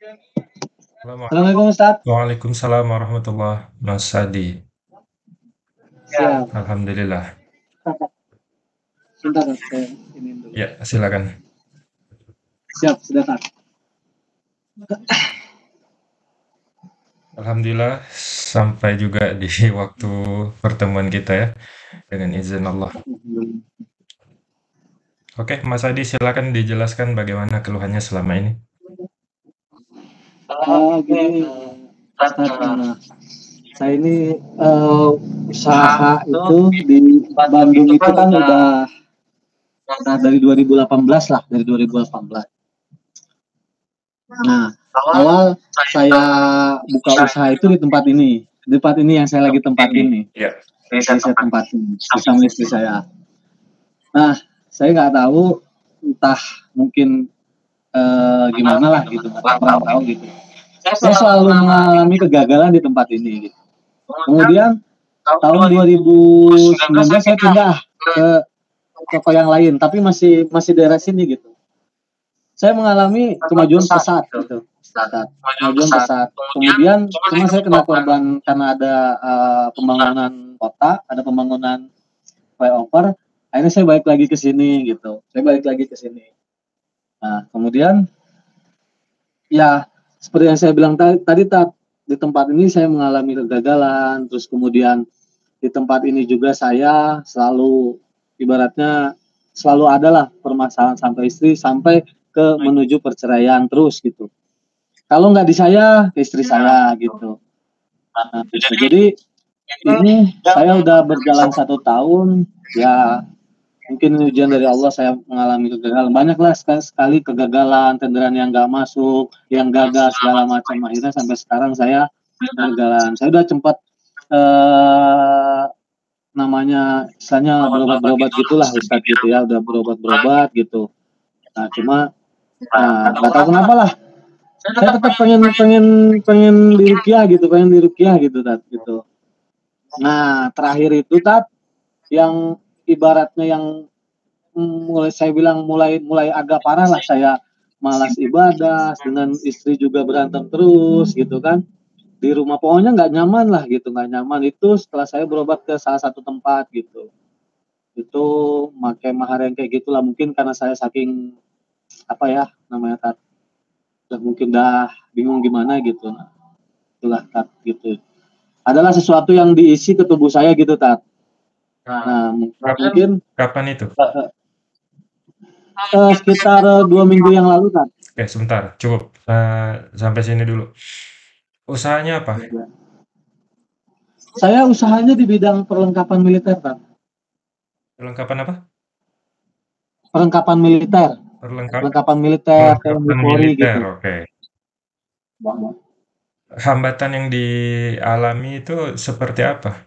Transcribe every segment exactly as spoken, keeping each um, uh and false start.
Assalamualaikum Ustaz. Waalaikumsalam warahmatullah, Mas Adi. Siap. Alhamdulillah. Sebentar, Kak, saya iniin dulu. Ya, silakan. Siap, sudah, Kak. Alhamdulillah, sampai juga di waktu pertemuan kita ya, dengan izin Allah. Oke, Mas Adi, silakan dijelaskan bagaimana keluhannya selama ini. Oh, gini, Ustaz, nah, saya ini uh, usaha itu di Bandung itu kan udah nah, dari dua ribu delapan belas lah, dari dua ribu delapan belas. Nah, awal saya buka usaha itu di tempat ini, di tempat ini yang saya lagi tempatin nih. Ya. Ini saya tempatin bersama istri saya. Nah, saya nggak tahu, entah mungkin uh, gimana lah gitu, nggak tahu, tahu gitu. Saya selalu mengalami kegagalan di tempat ini. Gitu. Kemudian tahun dua ribu sembilan belas saya pindah ke toko yang lain, tapi masih masih daerah sini gitu. Saya mengalami kemajuan pesat gitu, pesat, kemajuan pesat. Kemudian cuma saya kena korban karena ada uh, pembangunan kota, ada pembangunan flyover. Akhirnya saya balik lagi ke sini gitu. Saya balik lagi ke sini. Nah, kemudian ya seperti yang saya bilang tadi, tadi di tempat ini saya mengalami kegagalan, terus kemudian di tempat ini juga saya selalu ibaratnya selalu adalah permasalahan sampai istri sampai ke menuju perceraian terus gitu. Kalau nggak di saya, ke istri saya gitu. Nah, gitu. Jadi ini saya udah berjalan satu tahun, ya mungkin ujian dari Allah saya mengalami kegagalan. Banyaklah sekali, sekali kegagalan, tenderan yang nggak masuk, yang gagal segala macam. Akhirnya sampai sekarang saya kegagalan. Saya udah sempat eh, namanya istilahnya berobat-berobat gitulah Ustaz gitu ya, udah berobat-berobat gitu. Nah cuma nah nggak tahu kenapa lah saya tetap pengen pengen pengen dirukiah gitu, pengen dirukiah gitu Tat gitu. Nah terakhir itu Tat yang ibaratnya yang mulai saya bilang mulai mulai agak parah lah, saya malas ibadah, dengan istri juga berantem terus gitu kan. Di rumah pokoknya nggak nyaman lah gitu, nggak nyaman itu setelah saya berobat ke salah satu tempat gitu. Itu pakai mahar yang kayak gitulah, mungkin karena saya saking apa ya namanya Tat, udah mungkin dah bingung gimana gitu. Nah, itulah Tat gitu. Adalah sesuatu yang diisi ke tubuh saya gitu Tat. Nah, mungkin Kapan itu? Uh, uh, sekitar uh, dua minggu yang lalu Tat. Oke, sebentar, cukup uh, sampai sini dulu. Usahanya apa? Saya usahanya di bidang perlengkapan militer Tat. Perlengkapan apa? Perlengkapan militer. Perlengkap Perlengkapan militer, perlengkapan Polri militer, gitu. oke. Hambatan yang dialami itu seperti apa?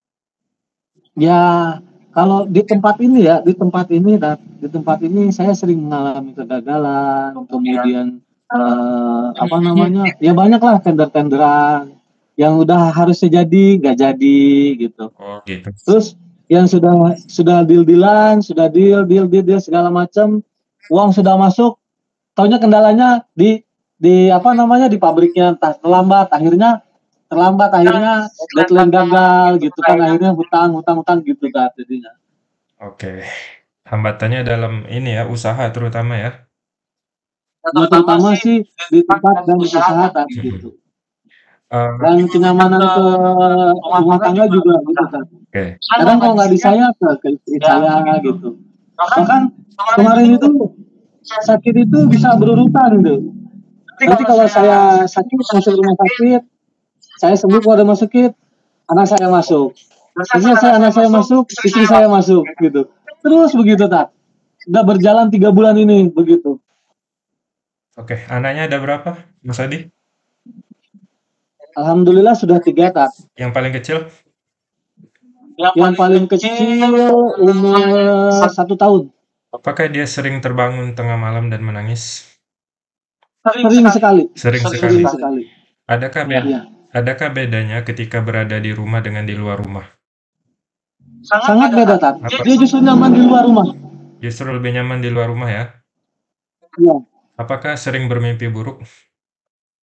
Ya, kalau di tempat ini ya, di tempat ini dan di tempat ini saya sering mengalami kegagalan, kemudian eh, apa namanya? Ya banyaklah tender-tenderan yang udah harusnya jadi nggak jadi gitu. Oh, gitu. Terus yang sudah sudah deal-dealan, sudah deal, deal, deal, deal segala macam, uang sudah masuk, taunya kendalanya di di apa namanya di pabriknya entah terlambat, akhirnya terlambat akhirnya deadline gagal gitu kan, akhirnya hutang hutang hutang gitu kan jadinya. Oke. Hambatannya dalam ini ya, usaha terutama ya. Ya, terutama sih di tempat dan usaha kan gitu. Uh, Dan kenyamanan ke rumah tangga juga gitu kan. Oke. Kadang kalau nggak di saya ke, ke istri saya gitu. Bahkan kemarin itu sakit itu bisa berurutan gitu. Nanti kalau saya sakit masuk rumah sakit, saya sembuh kalau ada masuk sakit, anak saya masuk. Terusnya saya anak saya masuk, istri saya masuk gitu. Terus begitu tak. Udah berjalan tiga bulan ini begitu. Oke, anaknya ada berapa, Mas Adi? Alhamdulillah sudah tiga tak. Yang paling kecil? Yang paling kecil umur satu tahun. Apakah dia sering terbangun tengah malam dan menangis? Sering sekali. Sering sekali. Sering sekali. Adakah beda, Ya. adakah bedanya ketika berada di rumah dengan di luar rumah? Sangat beda tak. Dia justru nyaman di luar rumah. Justru lebih nyaman di luar rumah ya? Iya. Apakah sering bermimpi buruk?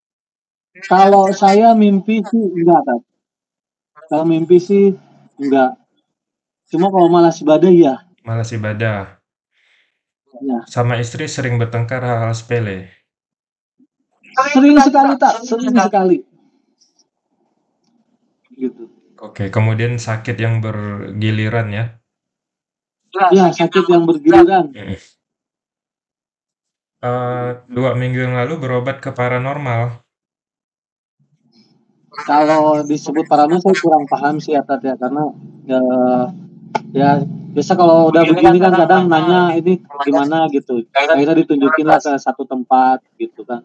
Kalau saya mimpi sih enggak, Tat. Kalau mimpi sih enggak. Cuma kalau malas ibadah iya. Malas ibadah. Ya. Sama istri sering bertengkar hal-hal sepele. Sering sekali, tak, sering sekali. Gitu. Oke, kemudian sakit yang bergiliran ya? Ya, sakit yang bergiliran. Mm. Uh, dua minggu yang lalu berobat ke paranormal. Kalau disebut paranormal saya kurang paham sih ya, Tat, ya, karena ya, ya biasa kalau udah begini kan kadang nanya ini gimana gitu. Akhirnya ditunjukin lah ke satu tempat gitu kan.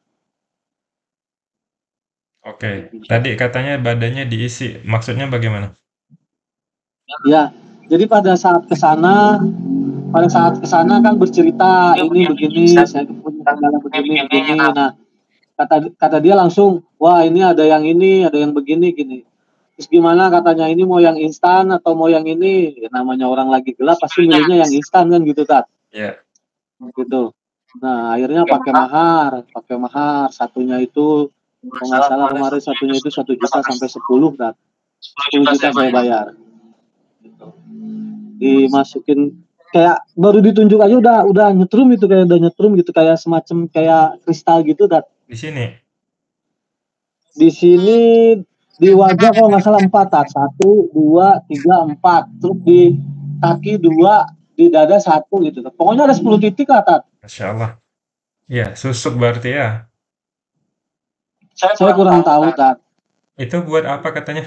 Oke, tadi katanya badannya diisi, maksudnya bagaimana? Ya, jadi pada saat ke sana, pada saat ke sana kan bercerita ini begini, saya punya kendala begini begini. Nah, kata kata dia langsung, wah ini ada yang ini, ada yang begini gini. Terus gimana katanya, ini mau yang instan atau mau yang ini? Ya, namanya orang lagi gelap pasti milihnya yang instan kan gitu, Tat. Ya. Gitu. Nah, akhirnya pakai mahar, pakai mahar. Satunya itu kalau nggak salah kemarin satunya itu satu juta sampai sepuluh, Tat. Sepuluh juta saya bayar. Gitu. Dimasukin kayak baru ditunjuk aja udah udah nyetrum itu, kayak udah nyetrum gitu, kayak semacam kayak kristal gitu, Tat. Di sini. Di sini di wajah kalau nggak salah empat, Tat. Satu, dua, tiga, empat. Terus di kaki dua, di dada satu gitu. Pokoknya ada sepuluh titik lah, Tat. Masya Allah. Ya, susuk berarti ya. Saya, saya kurang tahu, Tat. Itu buat apa katanya?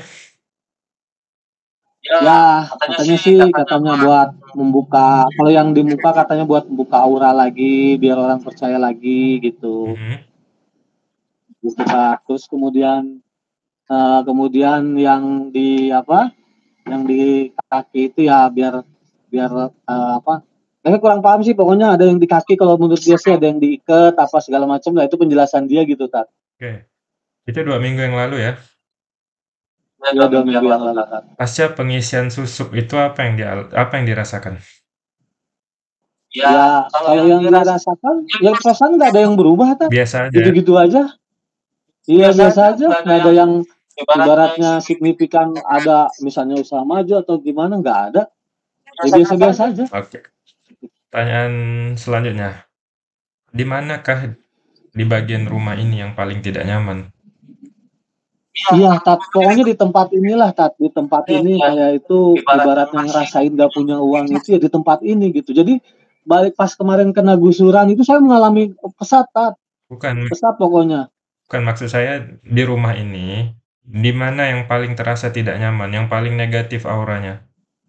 Ya, katanya sih katanya buat membuka, kalau yang di muka katanya buat membuka aura lagi, biar orang percaya lagi gitu. Mm-hmm. Gitu, Tat. Terus kemudian uh, kemudian yang di apa? Yang di kaki itu ya biar biar uh, apa? Saya kurang paham sih, pokoknya ada yang di kaki, kalau menurut dia sih ada yang diikat apa segala macam lah, itu penjelasan dia gitu, Tat. Oke. Itu dua minggu yang lalu ya? Ya, dua minggu yang lalu, Tat. Pasca pengisian susuk itu apa yang di apa yang dirasakan? Ya, ya kalau yang dirasakan, ya perasaan nggak ada yang berubah, Tat. Biasa aja. Gitu-gitu aja. Iya, biasa aja, nggak ada yang ibaratnya signifikan, ada misalnya usaha maju atau gimana, nggak ada. Ya biasa-biasa aja. Oke. Pertanyaan selanjutnya. Di manakah di bagian rumah ini yang paling tidak nyaman? Iya, Tat. Pokoknya di tempat inilah, Tat. Di tempat ini kayak itu ibaratnya ngerasain gak punya uang itu ya di tempat ini gitu. Jadi balik pas kemarin kena gusuran itu saya mengalami pesat, Tat. Bukan. Pesat pokoknya. Bukan, maksud saya di rumah ini, di mana yang paling terasa tidak nyaman, yang paling negatif auranya?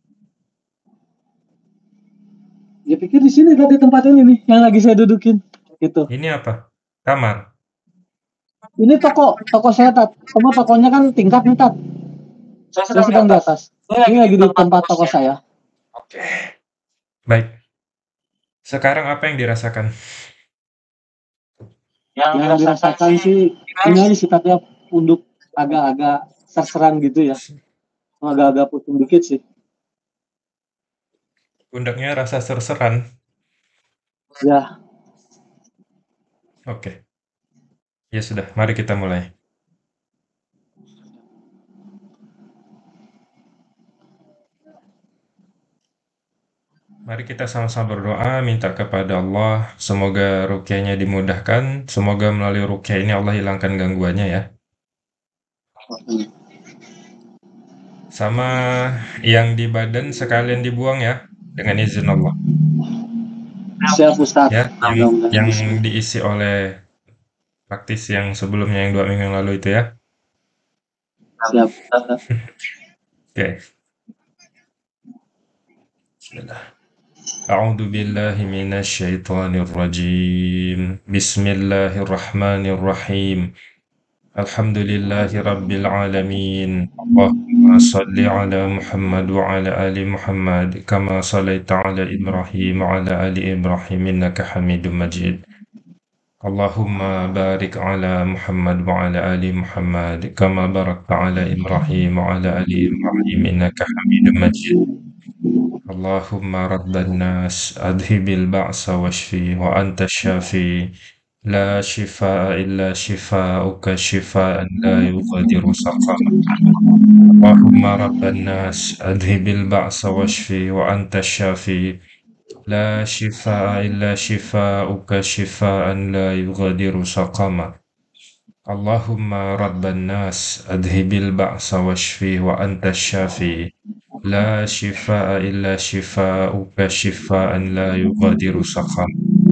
Ya pikir di sini, Tat, di tempat ini nih yang lagi saya dudukin. Gitu. Ini apa? Kamar? Ini toko, toko saya, Tat. Sama tokonya kan tingkat nih, Tat. Saya sedang di atas. Ini lagi di tempat toko saya. Oke. Baik. Sekarang apa yang dirasakan? Yang, yang dirasakan sih ini aja sih, Tat, ya, punduk agak-agak serseran gitu ya. Agak-agak pusing dikit sih. Pundaknya rasa serseran? Ya. Oke. Ya sudah, mari kita mulai. Mari kita sama-sama berdoa, minta kepada Allah, semoga ruqyahnya dimudahkan, semoga melalui ruqyah ini Allah hilangkan gangguannya ya. Sama yang di badan sekalian dibuang ya, dengan izin Allah. Siap, Ustaz. Ya, yang, yang diisi oleh praktisi yang sebelumnya, yang dua minggu yang lalu itu ya. Siap. Oke. Okay. Bismillah. A'udzu billahi minasy syaithanir rajim. Bismillahirrahmanirrahim. Alhamdulillahi rabbil alamin. Allahumma shalli ala Muhammad wa ala ali Muhammad kama shallaita ala Ibrahim wa ala ali Ibrahim innaka Hamidum Majid. Allahumma barik ala Muhammad wa ala ali Muhammad kama barakta ala Ibrahim wa ala ali Ibrahim innaka Hamidum Majid. Allahumma rabban nas adhibil ba'sa washfi wa anta syafi لا شفاء إلا شفاؤك شفاء لا يغادر سقما اللهم رب الناس أذهب البأس واشفي وأنت الشافي لا شفاء إلا شفاؤك شفاء لا يغادر سقما اللهم رب الناس أذهب البأس واشفي وأنت الشافي لا شفاء إلا شفاؤك شفاء لا يغادر سقما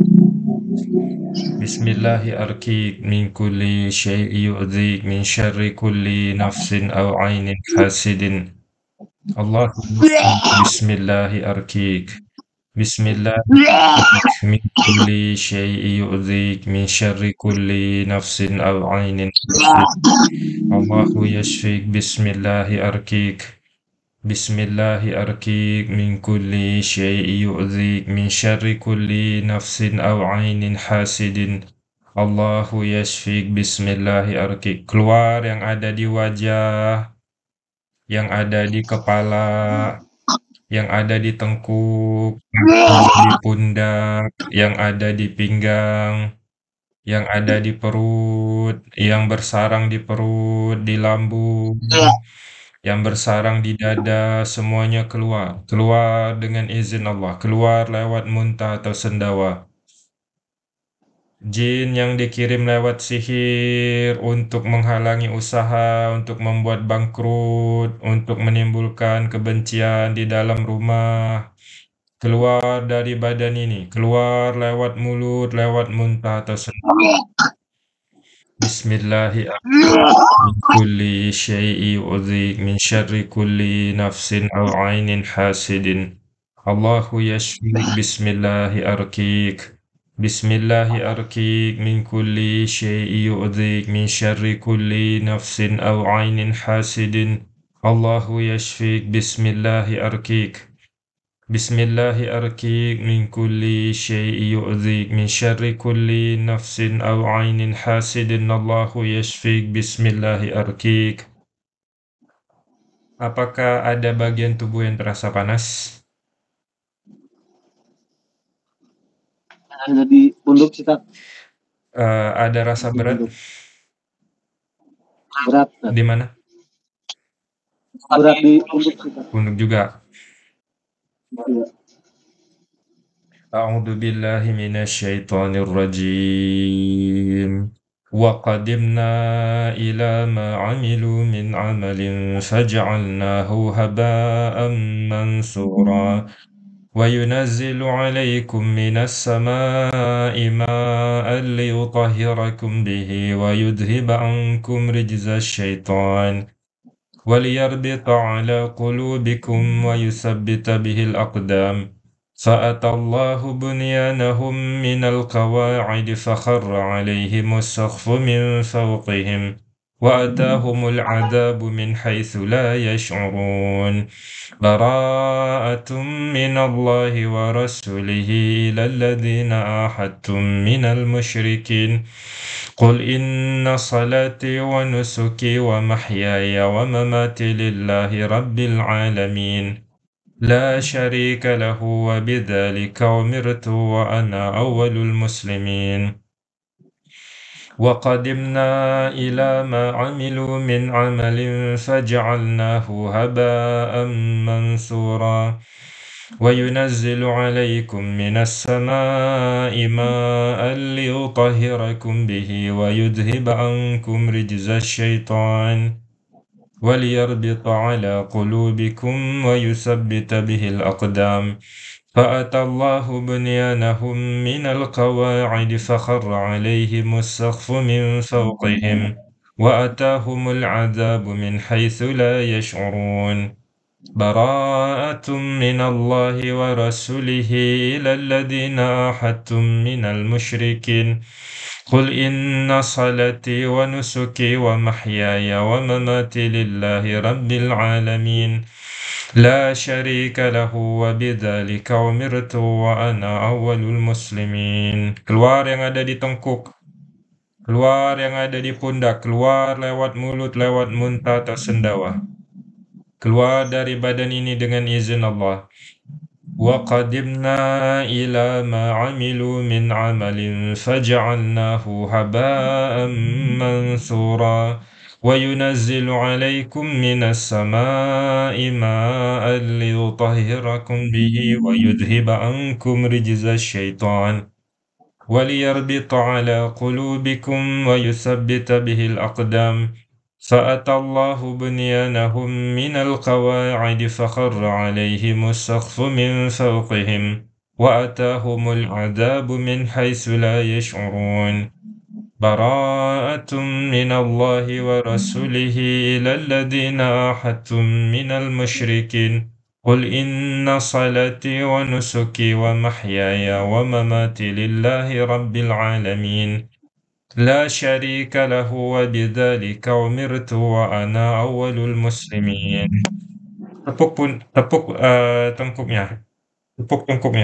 بسم الله أرقيك من كل شيء يؤذيك من شر كل نفس أو عين حاسد اللهم بسم الله أرقيك بسم الله أرقيك من كل شيء يؤذيك من شر كل نفس أو عين حاسد الله يشفيك بسم الله أرقيك بسم الله أرقيك من كل شيء يؤذيك من شر كل نفس أو عين حاسد Allahu yashfik bismillahi arkik. Keluar yang ada di wajah, yang ada di kepala, yang ada di tengkuk, yang ada di pundak, yang ada di pinggang, yang ada di perut, yang bersarang di perut, di lambung, yang bersarang di dada, semuanya keluar. Keluar dengan izin Allah, keluar lewat muntah atau sendawa. Jin yang dikirim lewat sihir untuk menghalangi usaha, untuk membuat bangkrut, untuk menimbulkan kebencian di dalam rumah, keluar dari badan ini, keluar lewat mulut, lewat muntah atau sendawa. Bismillahirrahmanirrahim. Min kulli syai'i yu'dhik min syarri kulli nafsin aw 'ainin hasidin. Allahu yashfik bismillahi arkik. Bismillahi arkik min kulli syai'i yu'dhik min syarri kulli nafsin aw 'ainin hasidin. Allahu yashfik bismillahi arkik. Bismillahi arkik min kulli syai'i yu'dhik min syarri kulli nafsin aw 'ainin hasidin. Allahu yashfik bismillahi arkik. Apakah ada bagian tubuh yang terasa panas? Ada di punduk sih, Kak. Uh, ada rasa Di berat? punduk. Berat, Kak. Di mana? Berat di punduk sih, Kak. Punduk juga. Iya. A'udzu billahi minasyaitonir rajim. Wa qadimna ila ma 'amilu min 'amalin faj'alnahu haba'an mansura. Wa yunazzilu 'alaikum minas sama'i ma'an liyutahhirakum bihi wa yudhhiba 'ankum rijzasy syaitan. وليربط على قلوبكم ويثبت به الأقدام فأتى الله بنيانهم من القواعد فخر عليهم السقف من فوقهم وأتاهم العذاب من حيث لا يشعرون براءة من الله ورسوله إلى الذين عاهدتم من المشركين قل إن صلاتي ونسكي ومحياي ومماتي لله رب العالمين لا شريك له وبذلك أمرت وأنا أول المسلمين وقدمنا إلى ما عملوا من عمل فجعلناه هباء منثورا وينزل عليكم من السماء ماء ليطهركم به ويذهب عنكم رجز الشيطان وليربط على قلوبكم ويثبت به الأقدام فأتى الله بنيانهم من القواعد فخر عليهم السقف من فوقهم وأتاهم العذاب من حيث لا يشعرون براءة من الله ورسوله إلى الذين عاهدتم من المشركين قل إن صلاتي ونسكي ومحياي ومماتي لله رب العالمين لا شريك له وبذلك أمرت وأنا أول المسلمين. Keluar yang ada di tengkuk, keluar yang ada di pundak, keluar lewat mulut, lewat muntah atau sendawa. Keluar dari badan ini dengan izin Allah. وقدمنا إلى ما عملوا من عمل فجعلناه هباء منثورا وينزل عليكم من السماء ماء ليطهركم به ويذهب عنكم رجز الشيطان وليربط على قلوبكم ويثبت به الأقدام فأتى الله بنيانهم من القواعد فخر عليهم السقف من فوقهم وأتاهم العذاب من حيث لا يشعرون براءة من الله ورسوله إلى الذين عاهدتم من المشركين قل إن صلاتي ونسكي ومحياي ومماتي لله رب العالمين لا شريك له وبذلك أمرت وأنا أول المسلمين. Tepuk pun tepuk uh, tengkuknya, tepuk tengkuknya.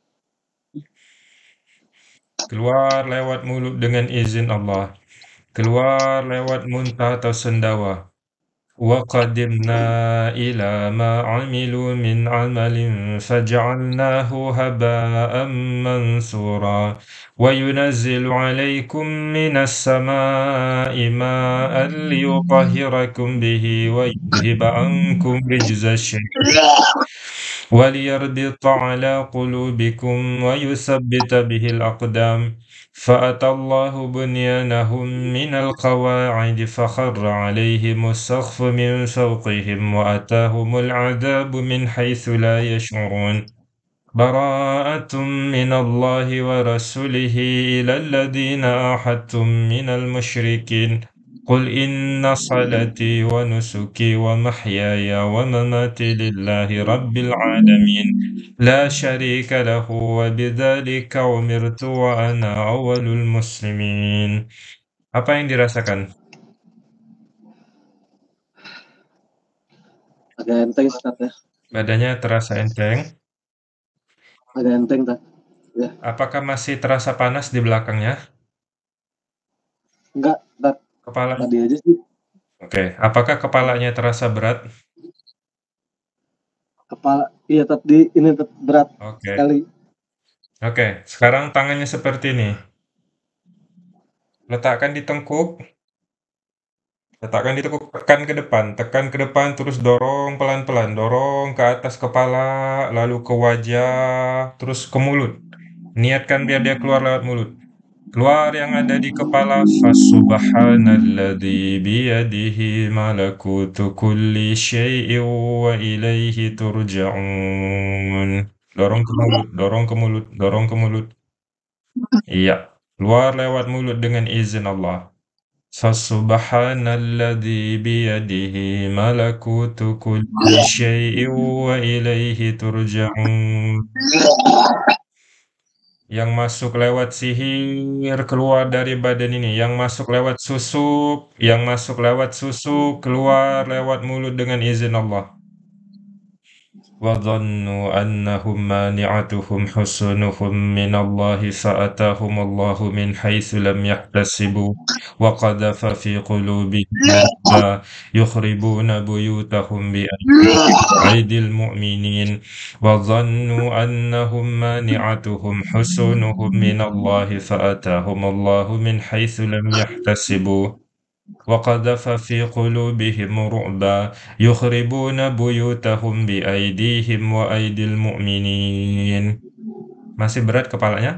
Keluar lewat mulut dengan izin Allah. Keluar lewat muntah atau sendawa. وقدمنا إلى ما عملوا من عمل فجعلناه هباء منثورا وينزل عليكم من السماء ماء ليطهركم به ويذهب عنكم رجز الشيطان وليربط على قلوبكم ويثبت به الأقدام فأتى الله بنيانهم من القواعد فخر عليهم السقف من فوقهم وأتاهم العذاب من حيث لا يشعرون براءة من الله ورسوله إلى الذين عاهدتم من المشركين قل إن صلاتي ونسكي ومحياي ومماتي لله رب العالمين لا شريك له وبذلك أمرت وأنا أول المسلمين. Apa yang dirasakan? Agak enteng, Ustaz, ya. Badannya terasa enteng. Agak enteng, tak? Ya. Apakah masih terasa panas di belakangnya? Enggak, tak. Kepala. Tadi aja sih. Oke, apakah kepalanya terasa berat? Kepala, iya, tadi ini tetap berat Oke. sekali. Oke, sekarang tangannya seperti ini. Letakkan di tengkuk. Letakkan di tengkuk, tekan ke depan, tekan ke depan, terus dorong pelan-pelan, dorong ke atas kepala, lalu ke wajah, terus ke mulut. Niatkan biar dia keluar lewat mulut. Keluar yang ada di kepala. Fasubhanalladzi biyadihi malakutu kulli syai'in wa ilaihi turja'un. Dorong ke mulut, dorong ke mulut, dorong ke mulut. Iya, keluar lewat mulut dengan izin Allah. Fasubhanalladzi biyadihi malakutu kulli syai'in wa ilaihi turja'un. Yang masuk lewat sihir keluar dari badan ini, yang masuk lewat susuk, yang masuk lewat susuk keluar lewat mulut dengan izin Allah. وظنوا أنهم مانعتهم حصونهم من الله فأتاهم الله من حيث لم يحتسبوا وقذف في قلوبهم الرعب يخربون بيوتهم بأيدي المؤمنين وظنوا أنهم مانعتهم حصونهم من الله فأتاهم الله من حيث لم يحتسبوا وقذف في قلوبهم رعبا يخربون بيوتهم بأيديهم وأيدي المؤمنين. Masih berat kepalanya?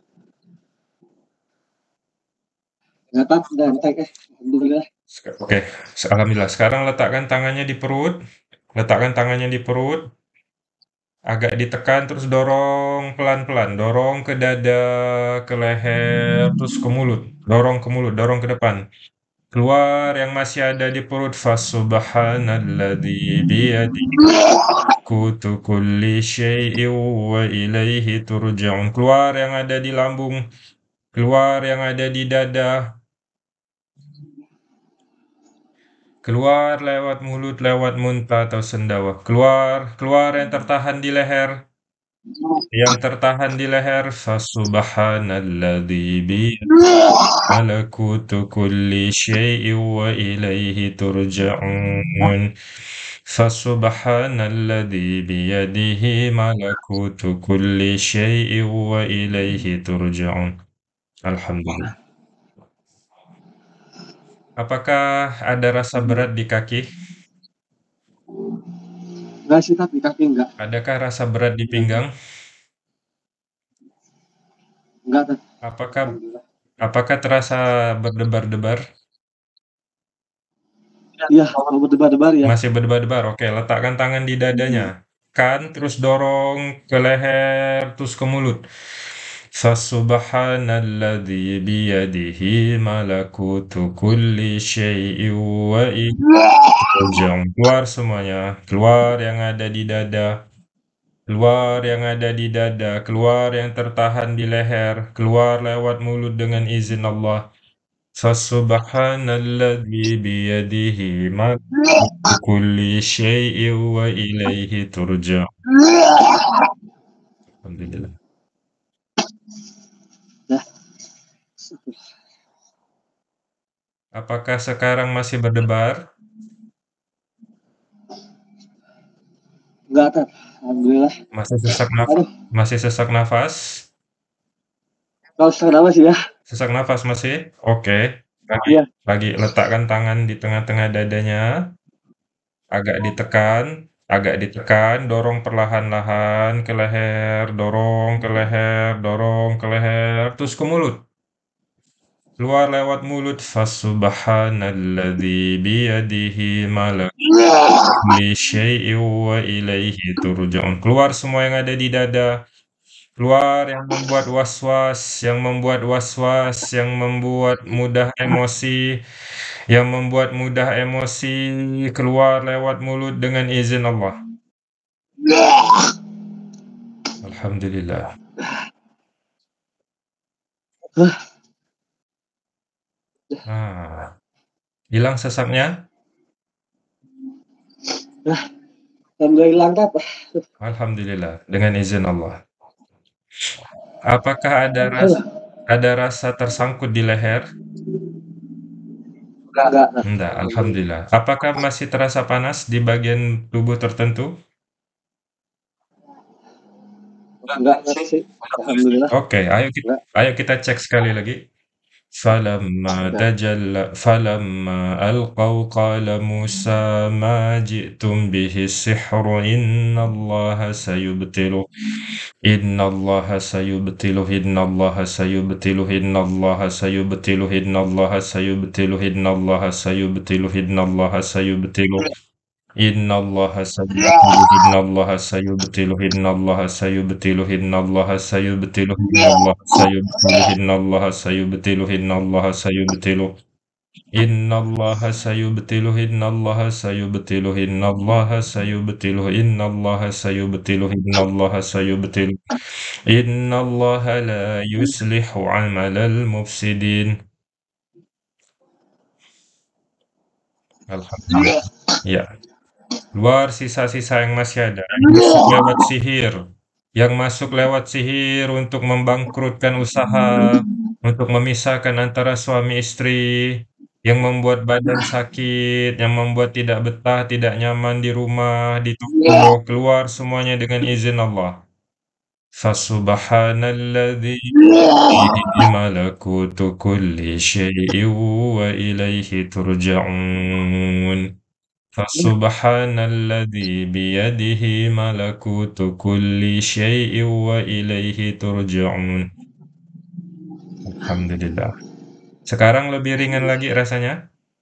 Enggak, tak, udah enteng, eh. Alhamdulillah. Oke, alhamdulillah. Sekarang letakkan tangannya di perut. Letakkan tangannya di perut. Agak ditekan, terus dorong pelan-pelan. Dorong ke dada, ke leher, terus ke mulut. Dorong ke mulut, dorong ke depan. Keluar yang masih ada di perut. Fasubhanalladzi biyadihi malakutu kulli syai'in wa ilaihi turja'un. Keluar yang ada di lambung. Keluar yang ada di dada. Keluar lewat mulut, lewat muntah atau sendawa. Keluar, keluar yang tertahan di leher. Yang tertahan di leher. Fasubhanalladzi biyadihi malakutu kulli syai'in wa ilaihi turja'un. Fasubhanalladzi biyadihi malakutu kulli syai'in wa ilaihi turja'un. Alhamdulillah. Apakah ada rasa berat di kaki? Enggak sih, tapi kaki enggak. Adakah rasa berat di pinggang? Enggak, Tat. Apakah apakah terasa berdebar-debar? Iya, kalau berdebar-debar ya. Masih berdebar-debar. Oke, letakkan tangan di dadanya. Kan, terus dorong ke leher, terus ke mulut. Fasubhanalladzi biyadihi malakutu kulli syai'in wa ilaihi turja'un. Keluar semuanya. Keluar yang ada di dada. Keluar yang ada di dada. Keluar yang tertahan di leher. Keluar lewat mulut dengan izin Allah. Fasubhanalladzi biyadihi malakutu kulli syai'in wa ilaihi turja'un. Alhamdulillah. Apakah sekarang masih berdebar? Enggak, Tat. Alhamdulillah. Masih sesak nafas? Masih sesak nafas? Kalau sesak nafas ya. Sesak nafas masih? Oke. Lagi, Iya. lagi letakkan tangan di tengah-tengah dadanya. Agak ditekan, agak ditekan, dorong perlahan-lahan ke leher, dorong ke leher, dorong ke leher, terus ke mulut. Keluar lewat mulut. Fasubhanalladzi biyadihi malakutu kulli syai'in wa ilaihi turja'un. Keluar semua yang ada di dada. Keluar yang membuat was-was, yang membuat was-was, yang membuat mudah emosi, yang membuat mudah emosi, keluar lewat mulut dengan izin Allah. Alhamdulillah. Ah, hilang sesaknya? Alhamdulillah, Tat. Alhamdulillah, dengan izin Allah. Apakah ada rasa, ada rasa tersangkut di leher? Enggak. Enggak, alhamdulillah. Apakah masih terasa panas di bagian tubuh tertentu? Enggak sih. Alhamdulillah. Oke, ayo kita, ayo kita cek sekali lagi. Falamma tajalla falamma alqaw qala Musa ma ji'tum bihi sihru innallaha sayubtilu innallaha sayubtilu innallaha sayubtilu innallaha sayubtilu innallaha sayubtilu innallaha sayubtilu innallaha sayubtilu innallaha sayubtilu innallaha sayubtilu innallaha sayubtilu innallaha sayubtilu innallaha sayubtilu innallaha sayubtilu innallaha sayubtilu innallaha sayubtilu innallaha sayubtilu innallaha sayubtilu innallaha sayubtilu innallaha sayubtilu innallaha la yuslihu amalal mufsidin. Alhamdulillah. Ya. Keluar sisa-sisa yang masih ada, yang masuk lewat sihir, yang masuk lewat sihir untuk membangkrutkan usaha, untuk memisahkan antara suami istri, yang membuat badan sakit, yang membuat tidak betah, tidak nyaman di rumah, di toko, keluar semuanya dengan izin Allah. Fasubhanalladzi biyadihi malakutu kulli syai'in wa ilaihi turja'un. Fasubhanalladzi biyadihi malakutu kulli syai'in wa ilaihi turja'un. Alhamdulillah. Sekarang lebih ringan lagi rasanya?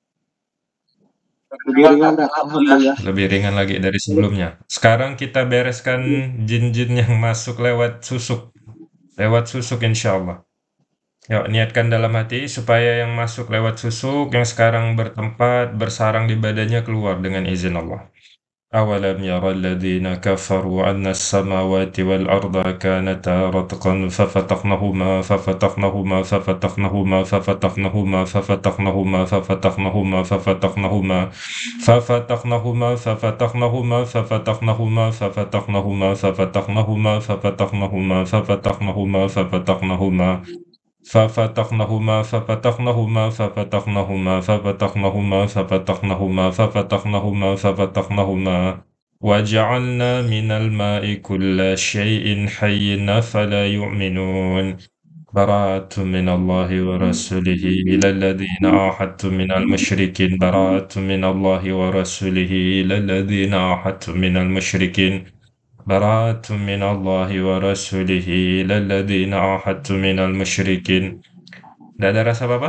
Lebih ringan, Tat. Alhamdulillah. Lebih ringan lagi dari sebelumnya. Sekarang kita bereskan jin-jin yang masuk lewat susuk. Lewat susuk insyaallah. Yuk, niatkan dalam hati supaya yang masuk lewat susuk, yang sekarang bertempat, bersarang di badannya keluar dengan izin Allah. أولم ير الذين كفروا أن السماوات والأرض كانتا رتقا ففتقناهما ففتقناهما ففتقناهما ففتقناهما ففتقناهما ففتقناهما ففتقناهما ففتقناهما ففتقناهما ففتقناهما ففتقناهما ففتقناهما ففتقناهما ففتقناهما ففتقناهما ففتقناهما ففتقناهما ففتقناهما ففتقناهما ففتقناهما ففتقناهما ففتقناهما وجعلنا من الماء كل شيء حي أفلا يؤمنون براءة من الله ورسوله إلى الذين عاهدتم من المشركين براءة من الله ورسوله إلى الذين عاهدتم من المشركين براءة من الله ورسوله إلى الذين عاهدتم من المشركين. Tidak ada rasa apa-apa?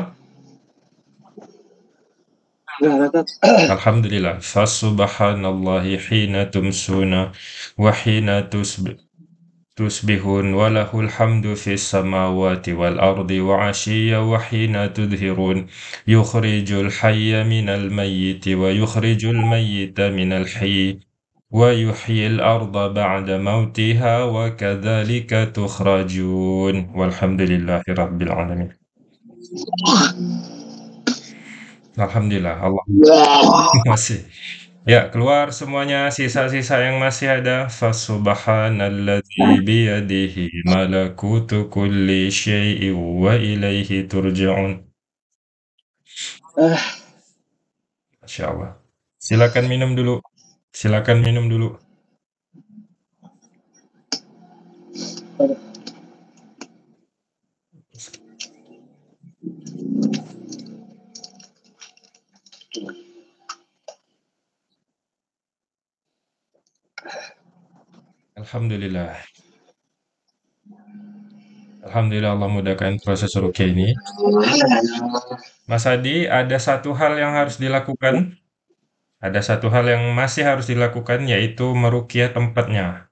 Alhamdulillah. Fasubhanallahi hina tumsuna wa hina tusbih tusbihun wa lahul hamdu fis samawati wal ardi wa ashiyya wa hina tudhirun yukhrijul hayya minal mayyiti wa yukhrijul mayyita minal hayy wa yuhyil arda ba'da mautiha wa kadzalika tukhrajun walhamdulillahi rabbil alamin. Alhamdulillah Allah masih. Ya, keluar semuanya, sisa-sisa yang masih ada. Fasubhanalladzi biyadihi malakutu kulli syai'in wa ilaihi turja'un. Masya Allah. Silakan minum dulu. Silakan minum dulu. Alhamdulillah. Alhamdulillah Allah mudahkan proses ruqyah ini. Mas Adi, ada satu hal yang harus dilakukan. Ada satu hal yang masih harus dilakukan, yaitu meruqyah tempatnya.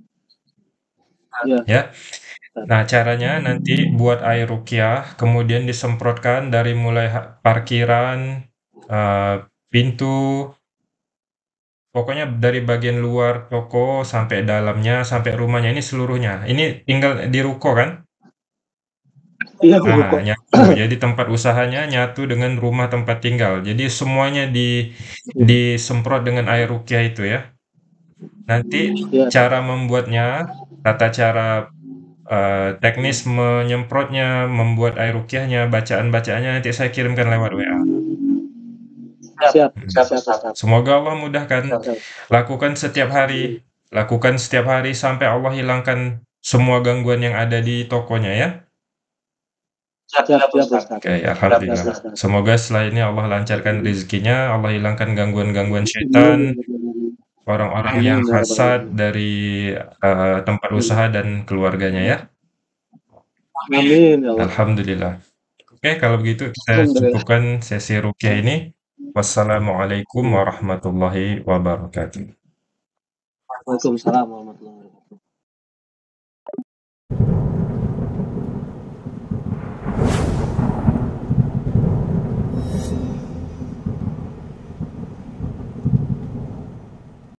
Ya. Nah, caranya nanti buat air ruqyah, kemudian disemprotkan dari mulai parkiran, uh, pintu, pokoknya dari bagian luar toko sampai dalamnya, sampai rumahnya, ini seluruhnya. Ini tinggal di ruko kan? Iya, Nah, ruko. nyatu. Jadi tempat usahanya nyatu dengan rumah tempat tinggal. Jadi semuanya di disemprot dengan air ruqyah itu ya. Nanti Iya. cara membuatnya, tata cara uh, teknis menyemprotnya, membuat air ruqyahnya, bacaan-bacaannya nanti saya kirimkan lewat W A. Siap, Hmm. siap, siap, siap. Semoga Allah mudahkan. Siap, siap. Lakukan setiap hari, lakukan setiap hari sampai Allah hilangkan semua gangguan yang ada di tokonya ya. Siap, siap, siap, Ustaz. Oke, alhamdulillah. Semoga setelah ini Allah lancarkan rezekinya, Allah hilangkan gangguan-gangguan syaitan, orang-orang yang hasad dari uh, tempat usaha dan keluarganya ya. Amin ya Allah. Alhamdulillah. Oke, kalau begitu kita cukupkan sesi ruqyah ini. Wassalamualaikum warahmatullahi wabarakatuh. Waalaikumsalam warahmatullahi wabarakatuh.